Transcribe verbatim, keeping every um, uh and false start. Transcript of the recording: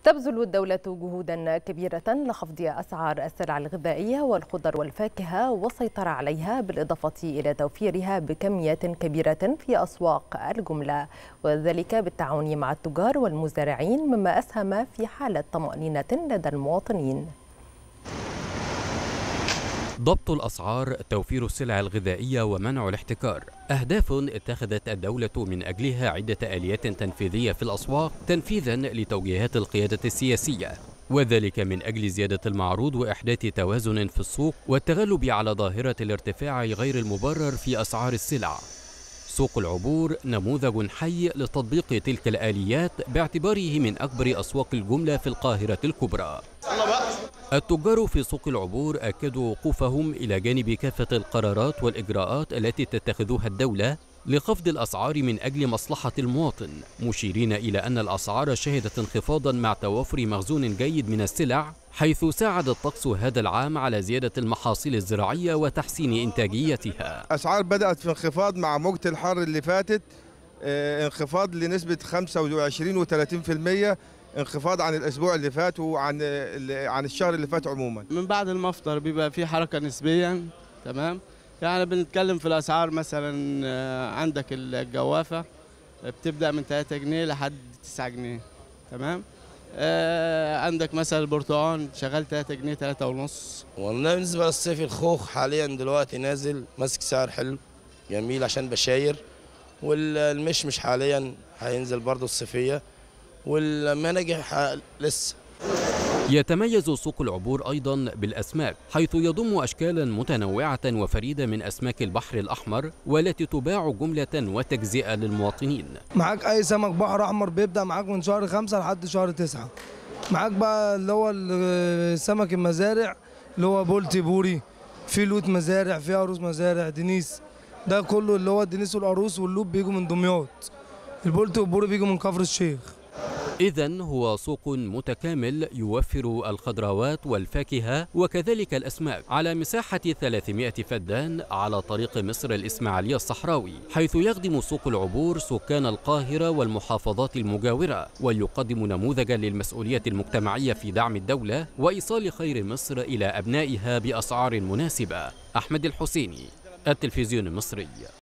تبذل الدولة جهودا كبيرة لخفض أسعار السلع الغذائية والخضر والفاكهة والسيطرة عليها، بالإضافة إلى توفيرها بكميات كبيرة في أسواق الجملة، وذلك بالتعاون مع التجار والمزارعين، مما أسهم في حالة طمأنينة لدى المواطنين. ضبط الأسعار، توفير السلع الغذائية ومنع الاحتكار، أهداف اتخذت الدولة من أجلها عدة آليات تنفيذية في الأسواق تنفيذا لتوجيهات القيادة السياسية، وذلك من أجل زيادة المعروض وإحداث توازن في السوق والتغلب على ظاهرة الارتفاع غير المبرر في أسعار السلع. سوق العبور نموذج حي لتطبيق تلك الآليات باعتباره من أكبر أسواق الجملة في القاهرة الكبرى. التجار في سوق العبور أكدوا وقوفهم إلى جانب كافة القرارات والإجراءات التي تتخذها الدولة لخفض الأسعار من أجل مصلحة المواطن، مشيرين إلى أن الأسعار شهدت انخفاضا مع توافر مخزون جيد من السلع، حيث ساعد الطقس هذا العام على زيادة المحاصيل الزراعية وتحسين إنتاجيتها. الأسعار بدأت في انخفاض مع موجة الحر اللي فاتت، اه انخفاض لنسبة خمسة وعشرين وثلاثين بالمئة، انخفاض عن الأسبوع اللي فات وعن عن الشهر اللي فات عموما. من بعد المفطر بيبقى في حركة نسبيا، تمام؟ يعني بنتكلم في الأسعار، مثلا عندك الجوافة بتبدأ من ثلاثة جنيه لحد تسعة جنيه، تمام؟ آه عندك مثلا البرتقال شغال ثلاثة جنيه ثلاثة ونص. والله بالنسبة للصيف الخوخ حاليا دلوقتي نازل ماسك سعر حلو جميل عشان بشاير، والمشمش حاليا هينزل برضه الصيفية، والمناجح لسه. يتميز سوق العبور أيضا بالأسماك، حيث يضم أشكالا متنوعة وفريدة من أسماك البحر الأحمر، والتي تباع جملة وتجزئة للمواطنين. معاك أي سمك بحر أحمر بيبدأ معاك من شهر خمسة لحد شهر تسعة. معاك بقى اللي هو سمك المزارع اللي هو بولتي بوري، في لوت مزارع، في عروس مزارع، دنيس، ده كله اللي هو الدنيس والعروس واللوب بيجوا من دمياط، البولتي والبوري بيجوا من كفر الشيخ. إذن هو سوق متكامل يوفر الخضروات والفاكهة وكذلك الأسماك على مساحة ثلاثمائة فدان على طريق مصر الإسماعيلية الصحراوي، حيث يخدم سوق العبور سكان القاهرة والمحافظات المجاورة، ويقدم نموذجا للمسؤولية المجتمعية في دعم الدولة وإيصال خير مصر إلى أبنائها بأسعار مناسبة. أحمد الحسيني، التلفزيون المصري.